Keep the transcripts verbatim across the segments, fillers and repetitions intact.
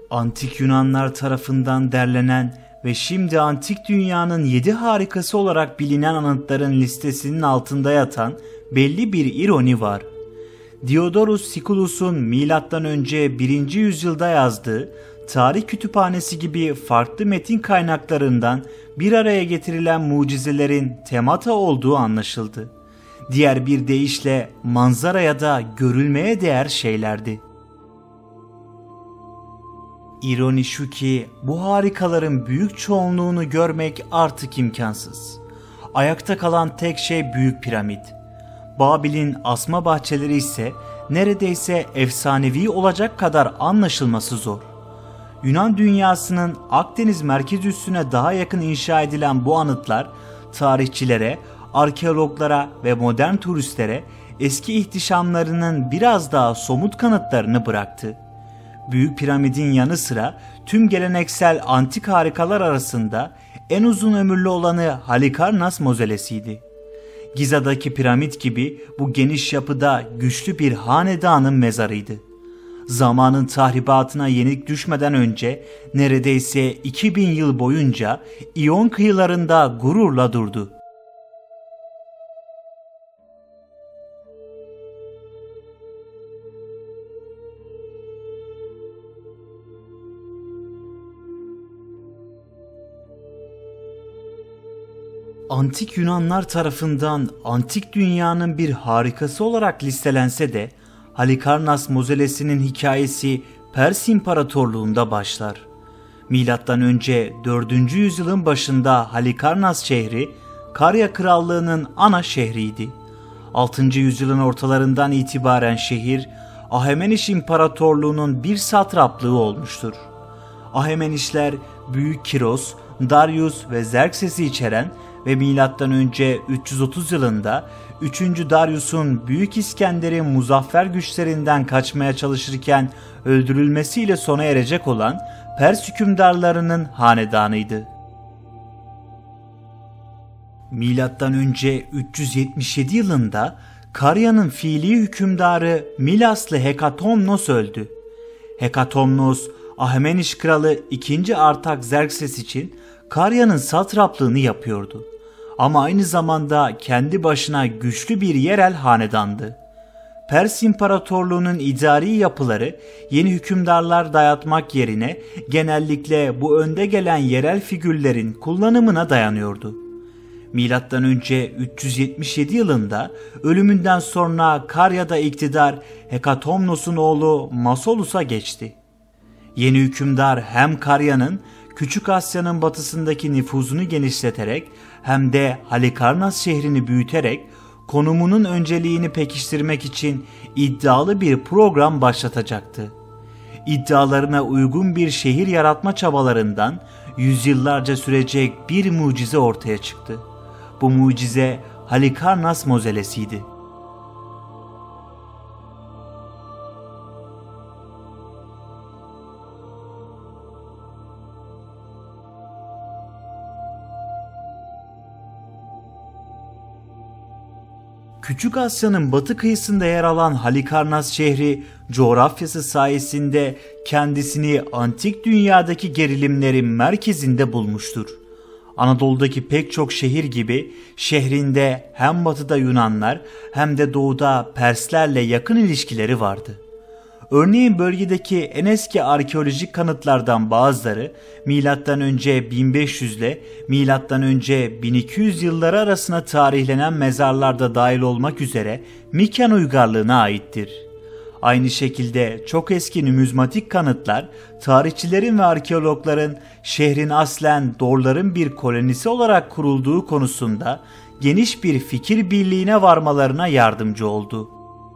Antik Yunanlar tarafından derlenen ve şimdi antik dünyanın yedi harikası olarak bilinen anıtların listesinin altında yatan belli bir ironi var. Diodorus Siculus'un milattan önce birinci yüzyılda yazdığı Tarih Kütüphanesi gibi farklı metin kaynaklarından bir araya getirilen mucizelerin temata olduğu anlaşıldı. Diğer bir deyişle manzaraya da görülmeye değer şeylerdi. İroni şu ki bu harikaların büyük çoğunluğunu görmek artık imkansız. Ayakta kalan tek şey Büyük Piramit. Babil'in asma bahçeleri ise neredeyse efsanevi olacak kadar anlaşılması zor. Yunan dünyasının Akdeniz merkez üssüne daha yakın inşa edilen bu anıtlar tarihçilere, arkeologlara ve modern turistlere eski ihtişamlarının biraz daha somut kanıtlarını bıraktı. Büyük Piramidin yanı sıra tüm geleneksel antik harikalar arasında en uzun ömürlü olanı Halikarnas mozelesiydi. Giza'daki piramit gibi bu geniş yapıda güçlü bir hanedanın mezarıydı. Zamanın tahribatına yenik düşmeden önce neredeyse iki bin yıl boyunca İyon kıyılarında gururla durdu. Antik Yunanlar tarafından antik dünyanın bir harikası olarak listelense de Halikarnas mozelesinin hikayesi Pers İmparatorluğunda başlar. Milattan önce dördüncü yüzyılın başında Halikarnas şehri Karya Krallığı'nın ana şehriydi. altıncı yüzyılın ortalarından itibaren şehir Ahemeniş İmparatorluğu'nun bir satraplığı olmuştur. Ahamenişler Büyük Kiros, Darius ve Xerxes'i içeren ve milattan önce üç yüz otuz yılında üçüncü Darius'un Büyük İskender'in muzaffer güçlerinden kaçmaya çalışırken öldürülmesiyle sona erecek olan Pers hükümdarlarının hanedanıydı. Milattan önce üç yüz yetmiş yedi yılında Karya'nın fiili hükümdarı Milaslı Hekatomnos öldü. Hekatomnos, Ahemeniş kralı ikinci Artaxerxes için Karya'nın satraplığını yapıyordu. Ama aynı zamanda kendi başına güçlü bir yerel hanedandı. Pers İmparatorluğu'nun idari yapıları yeni hükümdarlar dayatmak yerine genellikle bu önde gelen yerel figürlerin kullanımına dayanıyordu. Milattan önce üç yüz yetmiş yedi yılında ölümünden sonra Karya'da iktidar Hekatomnos'un oğlu Masolus'a geçti. Yeni hükümdar hem Karya'nın Küçük Asya'nın batısındaki nüfuzunu genişleterek hem de Halikarnas şehrini büyüterek konumunun önceliğini pekiştirmek için iddialı bir program başlatacaktı. İddialarına uygun bir şehir yaratma çabalarından yüzyıllarca sürecek bir mucize ortaya çıktı. Bu mucize Halikarnas mozelesiydi. Küçük Asya'nın batı kıyısında yer alan Halikarnas şehri coğrafyası sayesinde kendisini antik dünyadaki gerilimlerin merkezinde bulmuştur. Anadolu'daki pek çok şehir gibi şehrinde hem batıda Yunanlar hem de doğuda Perslerle yakın ilişkileri vardı. Örneğin bölgedeki en eski arkeolojik kanıtlardan bazıları milattan önce bin beş yüz ile milattan önce bin iki yüz yılları arasına tarihlenen mezarlarda dahil olmak üzere Miken uygarlığına aittir. Aynı şekilde çok eski numizmatik kanıtlar tarihçilerin ve arkeologların şehrin aslen Dorların bir kolonisi olarak kurulduğu konusunda geniş bir fikir birliğine varmalarına yardımcı oldu.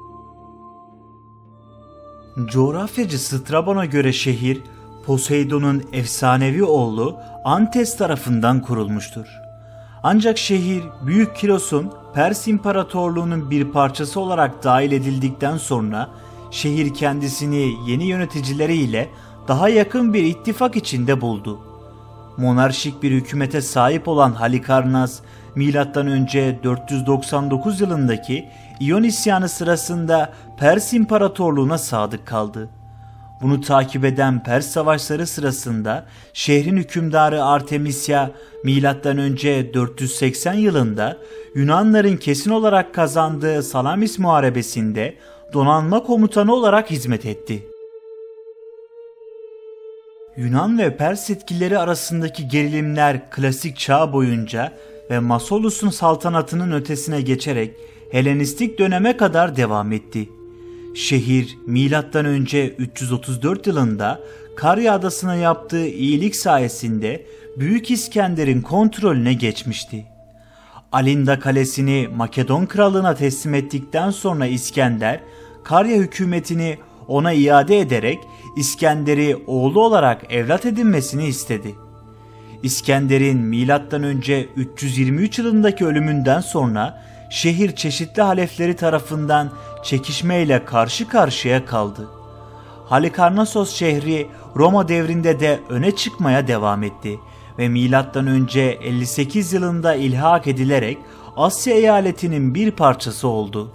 Coğrafyacı Strabo'na göre şehir Poseidon'un efsanevi oğlu Antes tarafından kurulmuştur. Ancak şehir Büyük Kiros'un Pers İmparatorluğu'nun bir parçası olarak dahil edildikten sonra şehir kendisini yeni yöneticileriyle daha yakın bir ittifak içinde buldu. Monarşik bir hükümete sahip olan Halikarnas, milattan önce dört yüz doksan dokuz yılındaki İyon isyanı sırasında Pers İmparatorluğu'na sadık kaldı. Bunu takip eden Pers savaşları sırasında şehrin hükümdarı Artemisya milattan önce dört yüz seksen yılında Yunanların kesin olarak kazandığı Salamis Muharebesi'nde donanma komutanı olarak hizmet etti. Yunan ve Pers yetkilileri arasındaki gerilimler klasik çağ boyunca ve Masolus'un saltanatının ötesine geçerek Helenistik döneme kadar devam etti. Şehir milattan önce üç yüz otuz dört yılında Karya Adası'na yaptığı iyilik sayesinde Büyük İskender'in kontrolüne geçmişti. Alinda Kalesi'ni Makedon Krallığı'na teslim ettikten sonra İskender, Karya hükümetini ona iade ederek İskender'i oğlu olarak evlat edinmesini istedi. İskender'in milattan önce üç yüz yirmi üç yılındaki ölümünden sonra şehir çeşitli halefleri tarafından çekişmeyle karşı karşıya kaldı. Halikarnassos şehri Roma devrinde de öne çıkmaya devam etti ve milattan önce elli sekiz yılında ilhak edilerek Asya eyaletinin bir parçası oldu.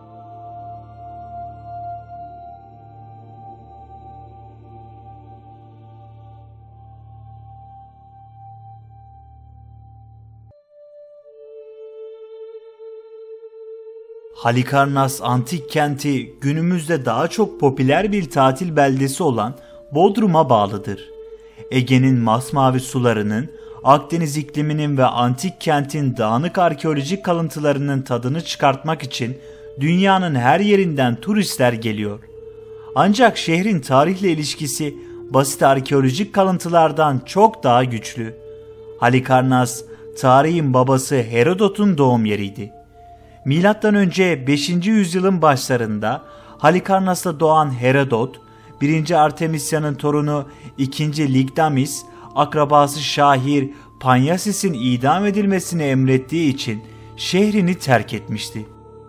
Halikarnas antik kenti günümüzde daha çok popüler bir tatil beldesi olan Bodrum'a bağlıdır. Ege'nin masmavi sularının, Akdeniz ikliminin ve antik kentin dağınık arkeolojik kalıntılarının tadını çıkartmak için dünyanın her yerinden turistler geliyor. Ancak şehrin tarihle ilişkisi basit arkeolojik kalıntılardan çok daha güçlü. Halikarnas, tarihin babası Herodot'un doğum yeriydi. Milattan önce beşinci yüzyılın başlarında Halikarnas'ta doğan Herodot, birinci Artemisya'nın torunu ikinci Ligdamis, akrabası şair Panyasis'in idam edilmesini emrettiği için şehrini terk etmişti.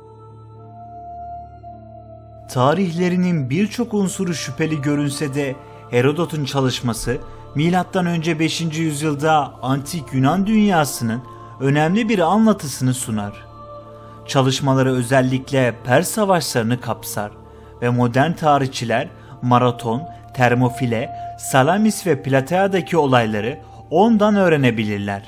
Tarihlerinin birçok unsuru şüpheli görünse de Herodot'un çalışması milattan önce beşinci yüzyılda antik Yunan dünyasının önemli bir anlatısını sunar. Çalışmaları özellikle Pers savaşlarını kapsar ve modern tarihçiler Maraton, Termofile, Salamis ve Platea'daki olayları ondan öğrenebilirler.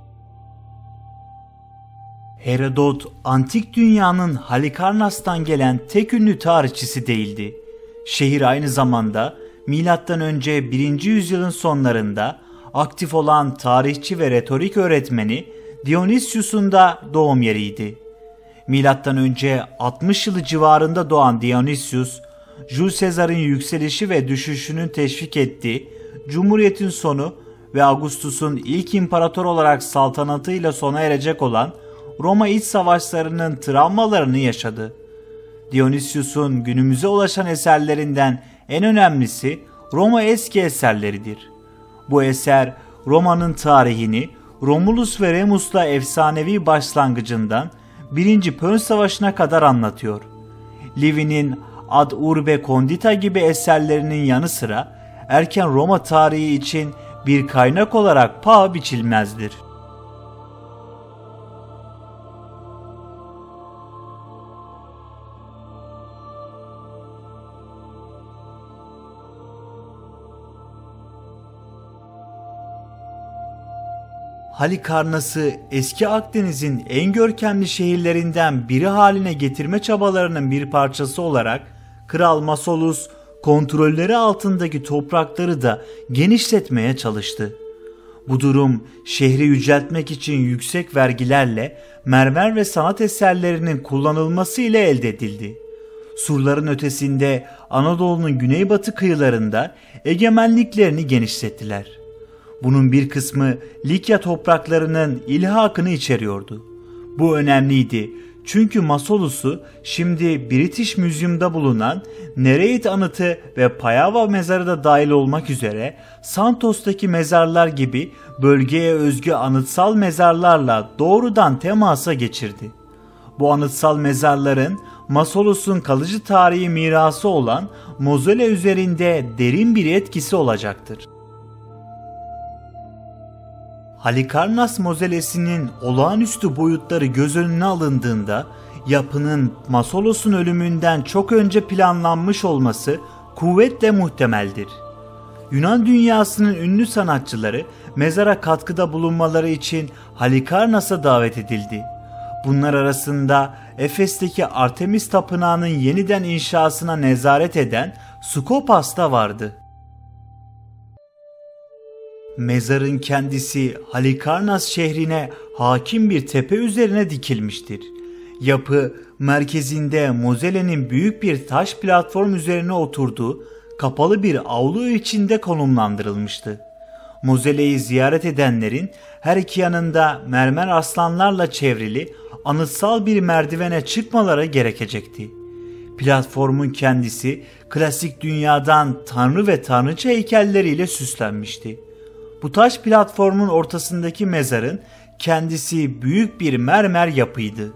Herodot, antik dünyanın Halikarnas'tan gelen tek ünlü tarihçisi değildi. Şehir aynı zamanda milattan önce birinci yüzyılın sonlarında aktif olan tarihçi ve retorik öğretmeni Dionysius'un da doğum yeriydi. Milattan önce altmış yılı civarında doğan Dionysius, Jules Caesar'ın yükselişi ve düşüşünün teşvik ettiği Cumhuriyet'in sonu ve Augustus'un ilk imparator olarak saltanatıyla sona erecek olan Roma iç savaşlarının travmalarını yaşadı. Dionysius'un günümüze ulaşan eserlerinden en önemlisi Roma eski eserleridir. Bu eser Roma'nın tarihini Romulus ve Remus'la efsanevi başlangıcından birinci Pön Savaşı'na kadar anlatıyor. Livi'nin Ad Urbe Condita gibi eserlerinin yanı sıra erken Roma tarihi için bir kaynak olarak paha biçilmezdir. Halikarnas'ı eski Akdeniz'in en görkemli şehirlerinden biri haline getirme çabalarının bir parçası olarak Kral Masolus kontrolleri altındaki toprakları da genişletmeye çalıştı. Bu durum şehri yüceltmek için yüksek vergilerle mermer ve sanat eserlerinin kullanılması ile elde edildi. Surların ötesinde Anadolu'nun güneybatı kıyılarında egemenliklerini genişlettiler. Bunun bir kısmı Likya topraklarının ilhakını içeriyordu. Bu önemliydi çünkü Masolus'u şimdi British Museum'da bulunan Nereid anıtı ve Payava mezarı da dahil olmak üzere Santos'taki mezarlar gibi bölgeye özgü anıtsal mezarlarla doğrudan temasa geçirdi. Bu anıtsal mezarların Masolus'un kalıcı tarihi mirası olan mozole üzerinde derin bir etkisi olacaktır. Halikarnas mozelesinin olağanüstü boyutları göz önüne alındığında yapının Masolos'un ölümünden çok önce planlanmış olması kuvvetle muhtemeldir. Yunan dünyasının ünlü sanatçıları mezara katkıda bulunmaları için Halikarnas'a davet edildi. Bunlar arasında Efes'teki Artemis Tapınağı'nın yeniden inşasına nezaret eden Skopas da vardı. Mezarın kendisi Halikarnas şehrine hakim bir tepe üzerine dikilmiştir. Yapı merkezinde Mozele'nin büyük bir taş platform üzerine oturduğu kapalı bir avlu içinde konumlandırılmıştı. Mozele'yi ziyaret edenlerin her iki yanında mermer aslanlarla çevrili anıtsal bir merdivene çıkmaları gerekecekti. Platformun kendisi klasik dünyadan tanrı ve tanrıça heykelleriyle süslenmişti. Bu taş platformun ortasındaki mezarın kendisi büyük bir mermer yapıydı.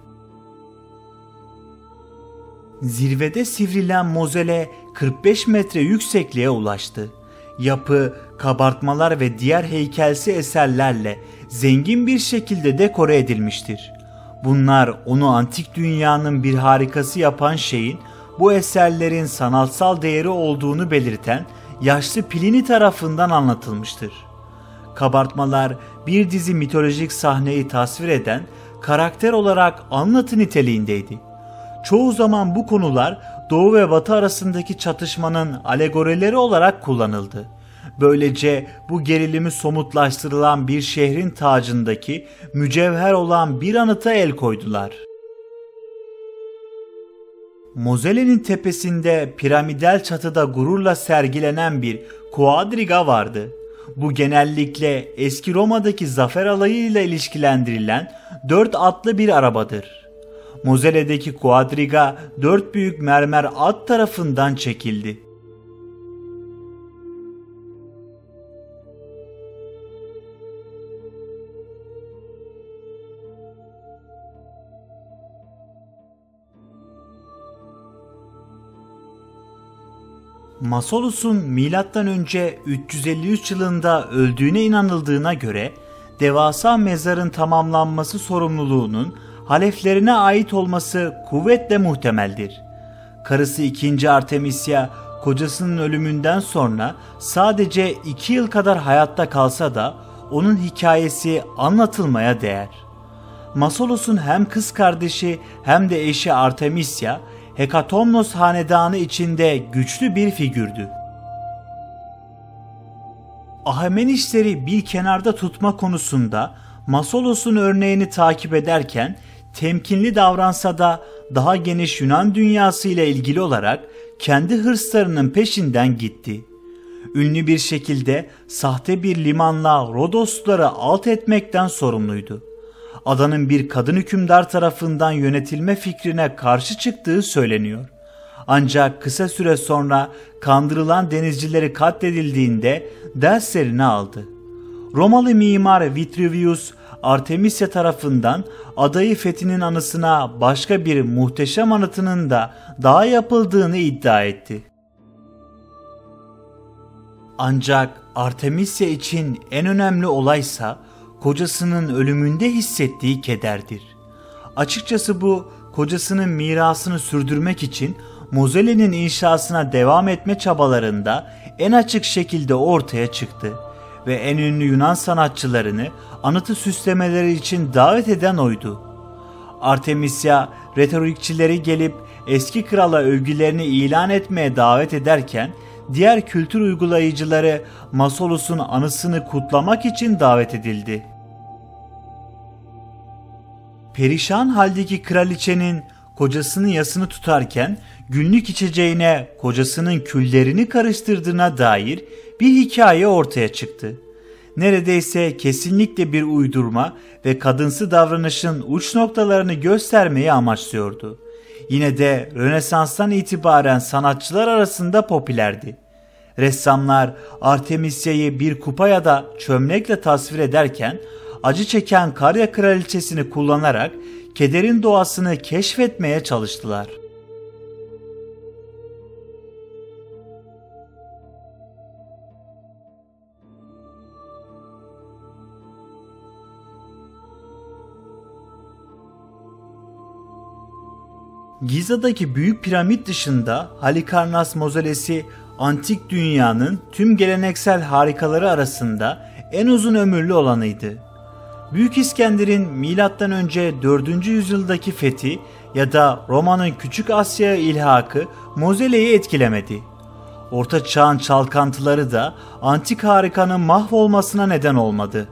Zirvede sivrilen mozele kırk beş metre yüksekliğe ulaştı. Yapı, kabartmalar ve diğer heykelsi eserlerle zengin bir şekilde dekore edilmiştir. Bunlar onu antik dünyanın bir harikası yapan şeyin bu eserlerin sanatsal değeri olduğunu belirten yaşlı Plini tarafından anlatılmıştır. Kabartmalar bir dizi mitolojik sahneyi tasvir eden karakter olarak anlatı niteliğindeydi. Çoğu zaman bu konular Doğu ve Batı arasındaki çatışmanın alegorileri olarak kullanıldı. Böylece bu gerilimi somutlaştırılan bir şehrin tacındaki mücevher olan bir anıta el koydular. Mozele'nin tepesinde piramidal çatıda gururla sergilenen bir kuadriga vardı. Bu genellikle eski Roma'daki zafer alayıyla ilişkilendirilen dört atlı bir arabadır. Mozele'deki kuadriga dört büyük mermer at tarafından çekildi. Masolus'un milattan önce üç yüz elli üç yılında öldüğüne inanıldığına göre devasa mezarın tamamlanması sorumluluğunun haleflerine ait olması kuvvetle muhtemeldir. Karısı ikinci. Artemisya kocasının ölümünden sonra sadece iki yıl kadar hayatta kalsa da onun hikayesi anlatılmaya değer. Masolus'un hem kız kardeşi hem de eşi Artemisya Hekatomnos hanedanı içinde güçlü bir figürdü. Ahamenişleri bir kenarda tutma konusunda Masolos'un örneğini takip ederken temkinli davransa da daha geniş Yunan dünyası ile ilgili olarak kendi hırslarının peşinden gitti. Ünlü bir şekilde sahte bir limanla Rodosluları alt etmekten sorumluydu. Adanın bir kadın hükümdar tarafından yönetilme fikrine karşı çıktığı söyleniyor. Ancak kısa süre sonra kandırılan denizcileri katledildiğinde derslerini aldı. Romalı mimar Vitruvius, Artemisya tarafından adayı fethinin anısına başka bir muhteşem anıtının da daha yapıldığını iddia etti. Ancak Artemisya için en önemli olaysa kocasının ölümünde hissettiği kederdir. Açıkçası bu kocasının mirasını sürdürmek için Mozele'nin inşasına devam etme çabalarında en açık şekilde ortaya çıktı ve en ünlü Yunan sanatçılarını anıtı süslemeleri için davet eden oydu. Artemisya retorikçileri gelip eski krala övgülerini ilan etmeye davet ederken diğer kültür uygulayıcıları Masolus'un anısını kutlamak için davet edildi. Perişan haldeki kraliçenin kocasının yasını tutarken günlük içeceğine kocasının küllerini karıştırdığına dair bir hikaye ortaya çıktı. Neredeyse kesinlikle bir uydurma ve kadınsı davranışın uç noktalarını göstermeyi amaçlıyordu. Yine de Rönesans'tan itibaren sanatçılar arasında popülerdi. Ressamlar Artemisya'yı bir kupa ya da çömlekle tasvir ederken acı çeken Karya kraliçesini kullanarak kederin doğasını keşfetmeye çalıştılar. Giza'daki büyük piramit dışında Halikarnas mozolesi antik dünyanın tüm geleneksel harikaları arasında en uzun ömürlü olanıydı. Büyük İskender'in milattan önce dördüncü yüzyıldaki fethi ya da Roma'nın Küçük Asya'ya ilhakı Moselle'yi etkilemedi. Orta Çağ'ın çalkantıları da antik harikanın mahvolmasına neden olmadı.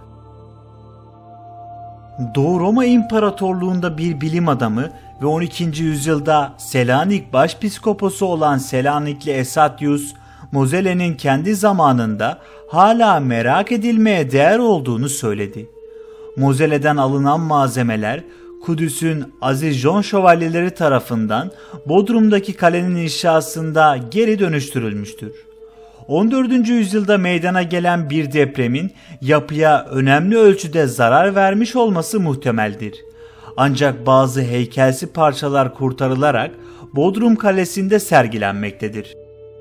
Doğu Roma İmparatorluğu'nda bir bilim adamı ve on ikinci yüzyılda Selanik başpiskoposu olan Selanikli Esatius, Moselle'nin kendi zamanında hala merak edilmeye değer olduğunu söyledi. Moselle'den alınan malzemeler Kudüs'ün Aziz John şövalyeleri tarafından Bodrum'daki kalenin inşasında geri dönüştürülmüştür. on dördüncü yüzyılda meydana gelen bir depremin yapıya önemli ölçüde zarar vermiş olması muhtemeldir. Ancak bazı heykelsi parçalar kurtarılarak Bodrum Kalesi'nde sergilenmektedir.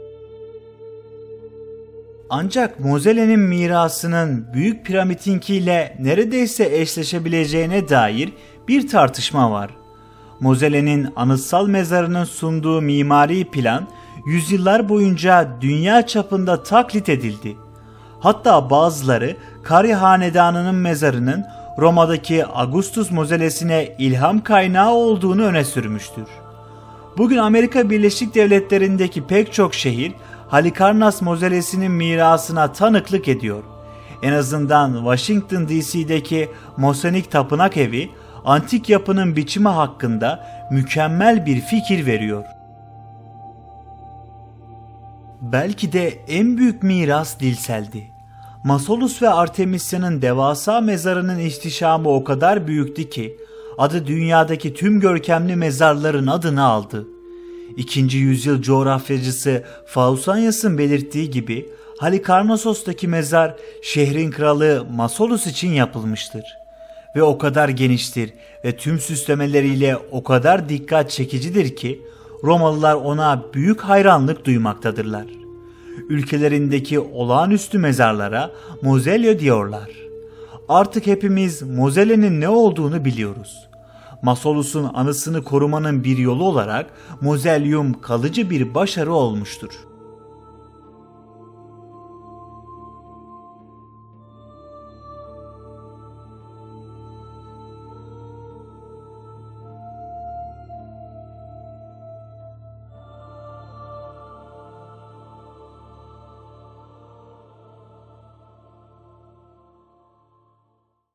Ancak Moselle'nin mirasının Büyük Piramit'inkiyle neredeyse eşleşebileceğine dair bir tartışma var. Moselle'nin anıtsal mezarının sunduğu mimari plan yüzyıllar boyunca dünya çapında taklit edildi. Hatta bazıları Karya Hanedanı'nın mezarının Roma'daki Augustus Moselle'sine ilham kaynağı olduğunu öne sürmüştür. Bugün Amerika Birleşik Devletleri'ndeki pek çok şehir Halikarnas Moselle'sinin mirasına tanıklık ediyor. En azından Washington D C'deki Masonic Tapınak Evi antik yapının biçimi hakkında mükemmel bir fikir veriyor. Belki de en büyük miras dilseldi. Mausolus ve Artemisia'nın devasa mezarının ihtişamı o kadar büyüktü ki adı dünyadaki tüm görkemli mezarların adını aldı. İkinci yüzyıl coğrafyacısı Pausanias'ın belirttiği gibi Halikarnassos'taki mezar şehrin kralı Mausolus için yapılmıştır. Ve o kadar geniştir ve tüm süslemeleriyle o kadar dikkat çekicidir ki Romalılar ona büyük hayranlık duymaktadırlar. Ülkelerindeki olağanüstü mezarlara mausoleo diyorlar. Artık hepimiz Moselle'nin ne olduğunu biliyoruz. Mausolus'un anısını korumanın bir yolu olarak mausoleum kalıcı bir başarı olmuştur.